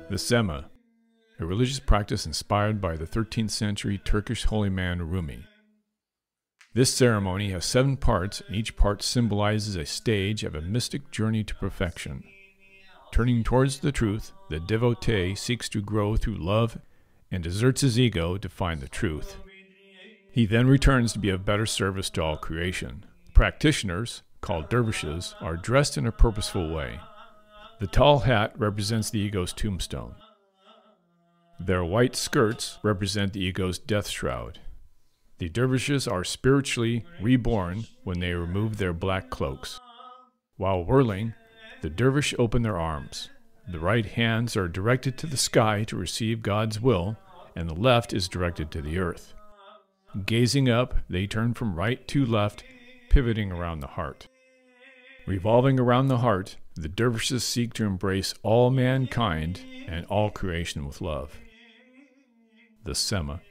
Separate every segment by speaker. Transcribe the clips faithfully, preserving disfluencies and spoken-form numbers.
Speaker 1: The Sema, a religious practice inspired by the thirteenth century Turkish holy man Rumi. This ceremony has seven parts, and each part symbolizes a stage of a mystic journey to perfection. Turning towards the truth, the devotee seeks to grow through love and deserts his ego to find the truth. He then returns to be of better service to all creation. Practitioners, called dervishes, are dressed in a purposeful way. The tall hat represents the ego's tombstone. Their white skirts represent the ego's death shroud. The dervishes are spiritually reborn when they remove their black cloaks. While whirling, the dervish open their arms. The right hands are directed to the sky to receive God's will, and the left is directed to the earth. Gazing up, they turn from right to left, pivoting around the heart. Revolving around the heart, the dervishes seek to embrace all mankind and all creation with love. The Sema.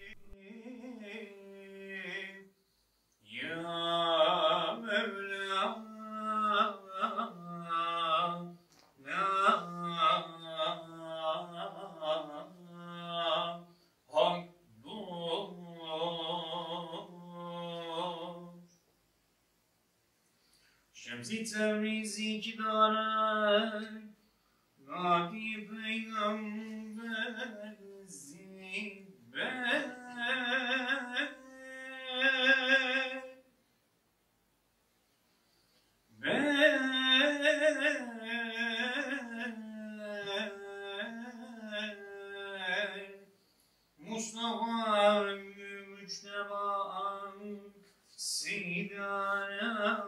Speaker 2: Şemsi Tebrizi ki darar Gâdi Peygamber zibber Mustafa Müçteba Sidara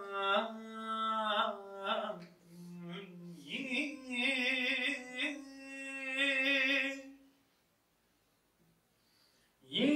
Speaker 2: Yeah.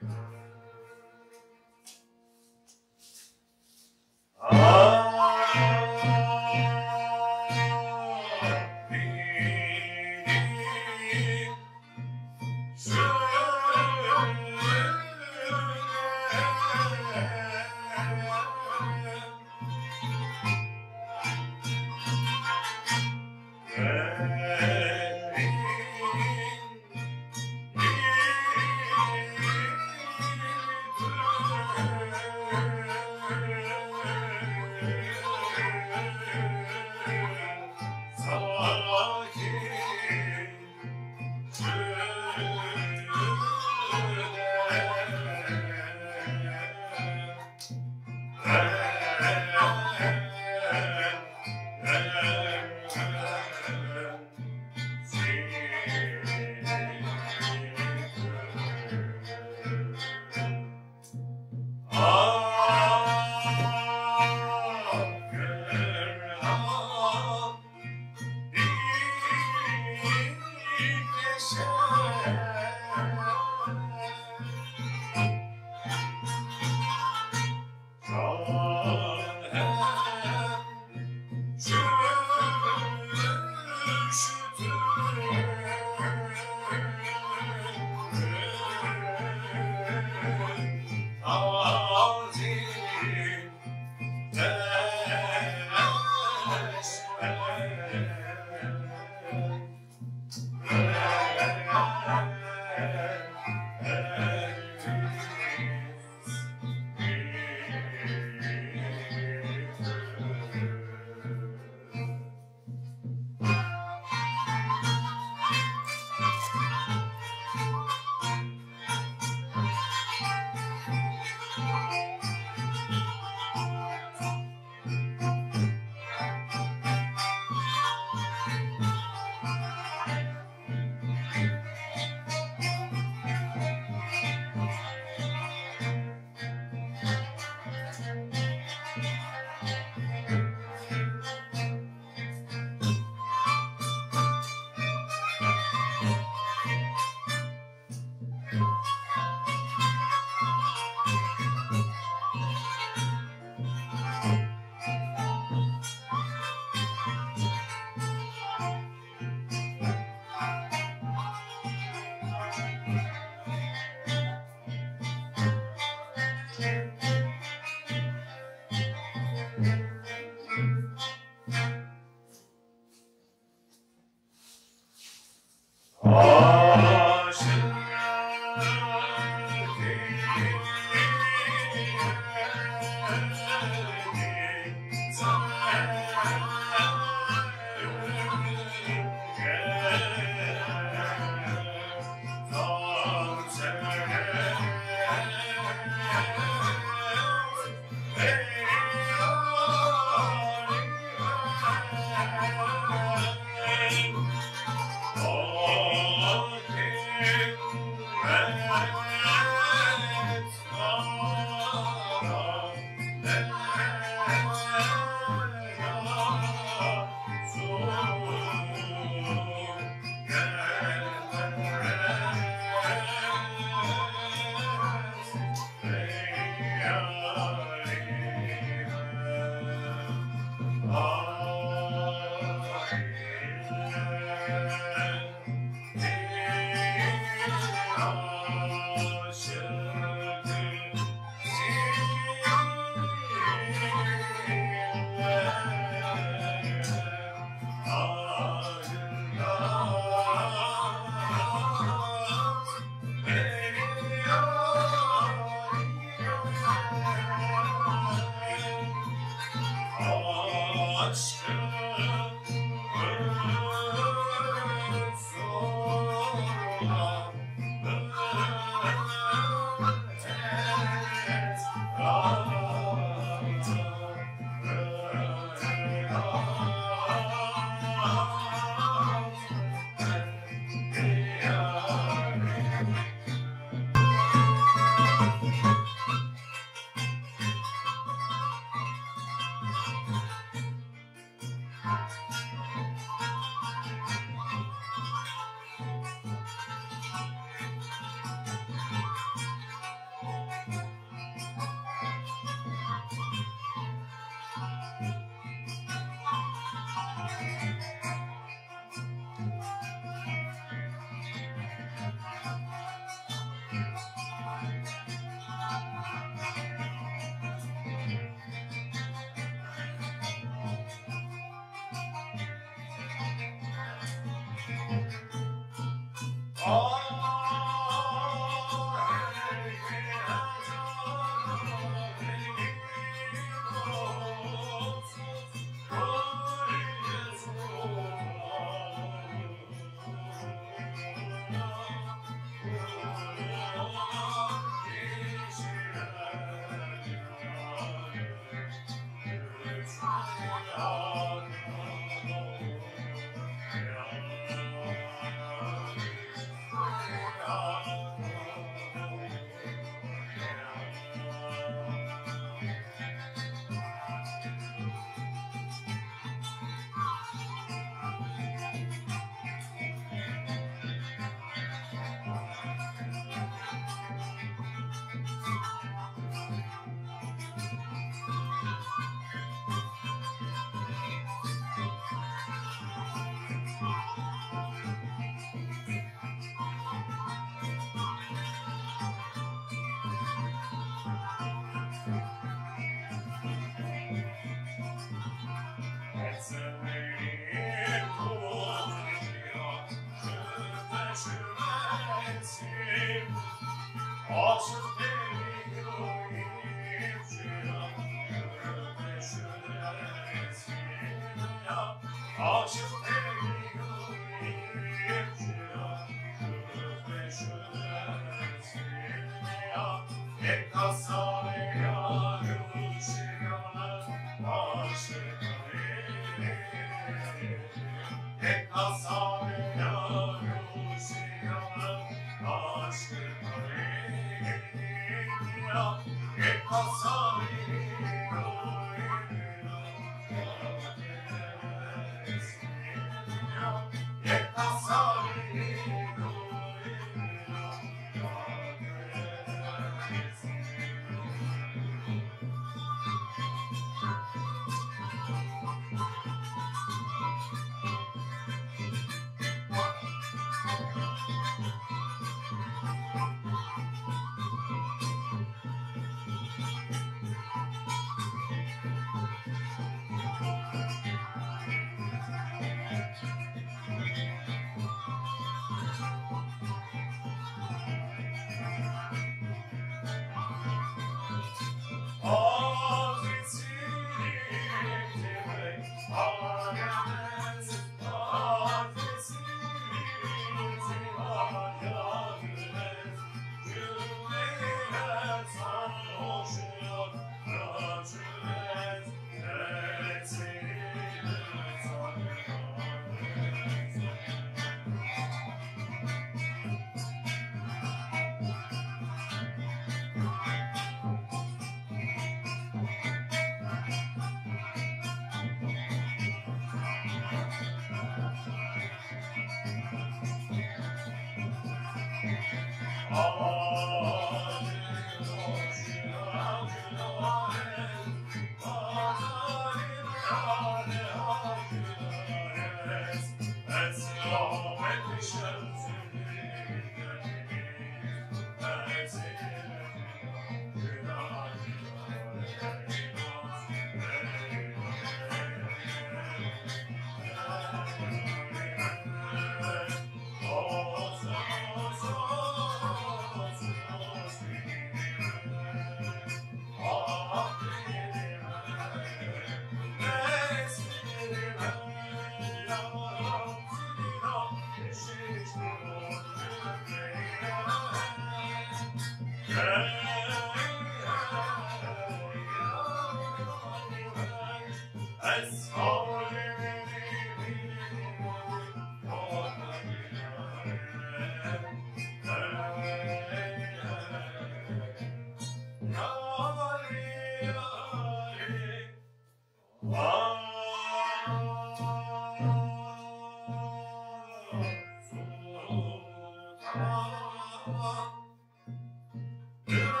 Speaker 2: Yeah.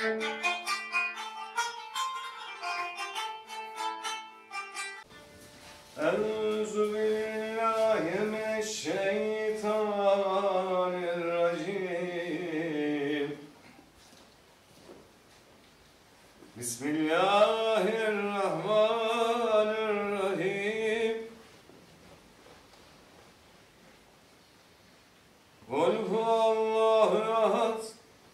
Speaker 2: Euzu billahi mineşşeytanirracim. Bismillahirrahmanirrahim. Kul huvallahu ehad.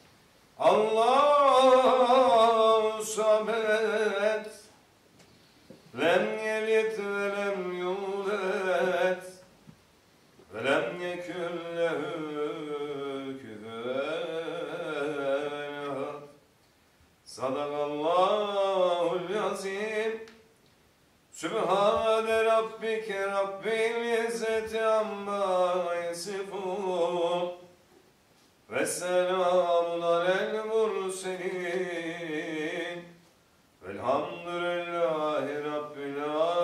Speaker 2: Allahu samed. Lem yelid ve lem yulad ve lem yekun lehu kufuven ahad. Sadakallahul azim. Sübhane rabbike rabbil izzeti amma yasifun ve selamun alel murselin velhamdülillahi rabbil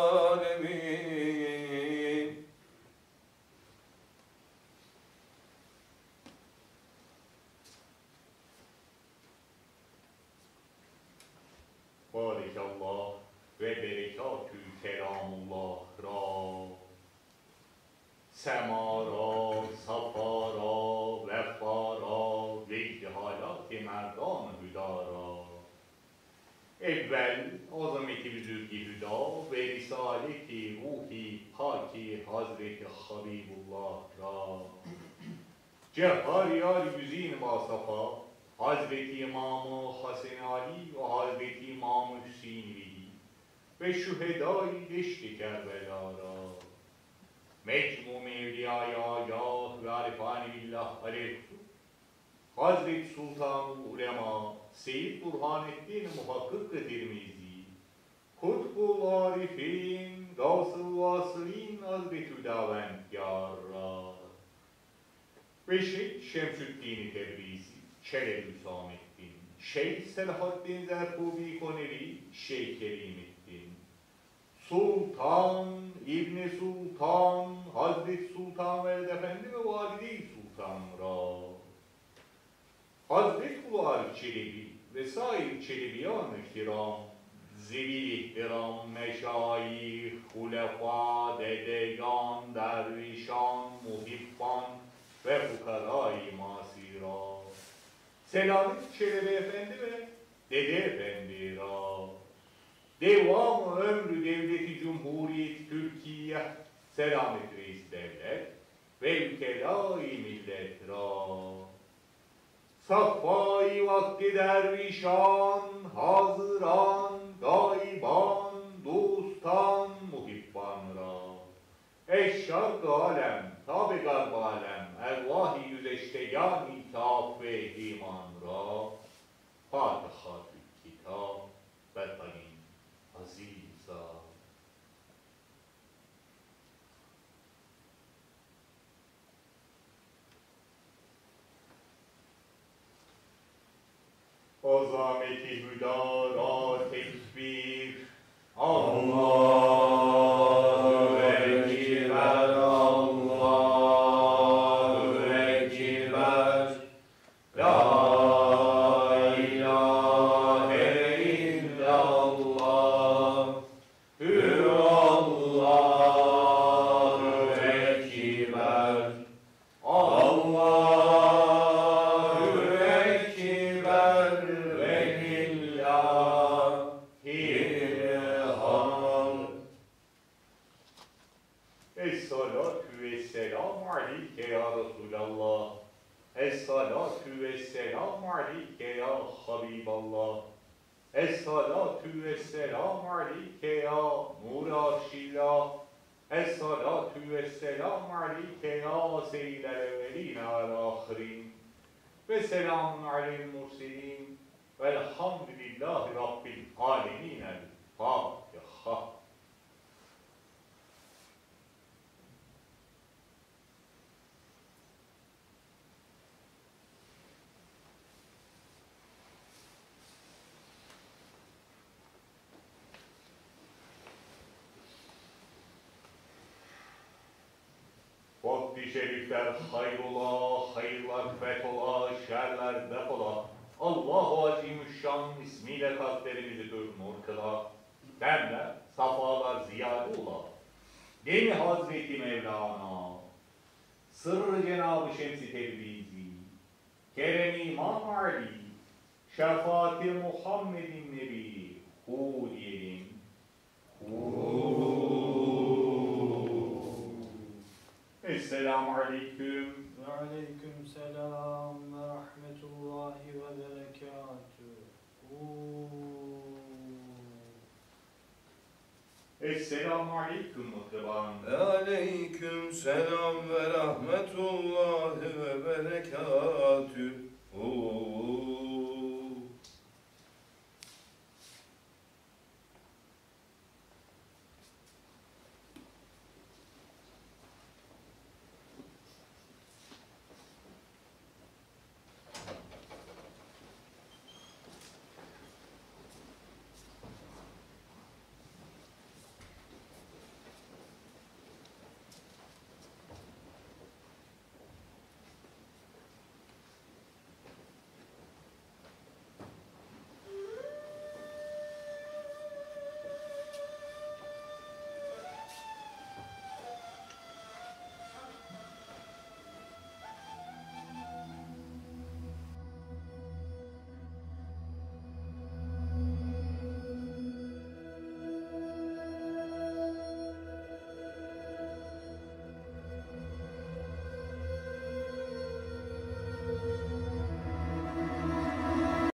Speaker 2: alemin.
Speaker 3: Barikallah ve berekatü kelamullah ra. Sema ra, safa ra, vefa ra, vecdi halat-i merdan hüdara. Evvel azameti büzürgi hüda ve risaleti ruhi paki Hazreti Habibullah ra. Cevher-i yüzîn vasafa Hazreti İmam-ı Hasan Ali ve Hazreti İmam-ı Hüseyin'i ve şühedâ-i deşt-i Kerbelâra. Mecmu Mevliyâ Yâh ve Arifâni Billah Aleyh Hazreti Sultan-ı Ulema Seyyid Burhanettin Muhakkık-ı Tirmizi Kutbu Arifin Gavs-ı Vasılîn Hazreti Hüdavendgârâ ve Şeyh Şemsüddin-i Tebrizi Çelebi Hüsamettin Şeyh Selahaddin Zerkubi Koneri Şeyh Kerimettin Sultan İbni Sultan Hazreti Sultan Veled Efendi ve Valide-i Sultan ra. Hazreti Buhari Çelebi ve sair Çelebiyan-ı Kiram Zevil ihtiram meşayih, hulefa, dedeyan, dervişan, muhibban ve fukara-i masira. Selamet Çelebi Efendi ve Dede Efendi ra. Devam-ı ömrü devleti Cumhuriyet Türkiye, Selamet Reis Devlet ve ülkelâ-i millet ra. Saffâ-i vakti dervişan, hazıran, gaiban, dostan, muhibban ra. Eşşak-ı alem, tabi garb alem, ervâh-i yüzeştegân-i kâf ve iman ra. Fatiha-tü kitâb ve tayin aziza. Azameti hüdara tekbir. Allahu Ekber, Allahu Ekber. La ilahe illallah. Allahu Ekber. Allah. Es-salatu vesselamu aleyke ya Habiballah. Es-salatu vesselamu aleyke ya Nur Arşillah. Es-salatu vesselamu aleyke ya Seyyidel evvelin al-ahirin. Ve selamun aleyhi murselin. Velhamdülillahi Rabbil alemin. El-Fatiha. Vakti şerifler hayrola, hayırlar fetola, şerler defola. Allahu Azimüşşan ismiyle kalplerimizi gör nur kıla. Demler, safalar ziyade ola. Demi Hazreti Mevlana, sırrı Cenab-ı Şems-i Tebrizi, Kerem-i İmam Ali, şefaat-i Muhammed'in Nebi, hu diyelim. Hu. Esselamu Aleyküm.
Speaker 4: Ve aleyküm selam ve rahmetullahi ve berekatuhu.
Speaker 3: Esselamu Aleyküm muhterem.
Speaker 2: Aleyküm selam ve rahmetullahi ve berekatuhu.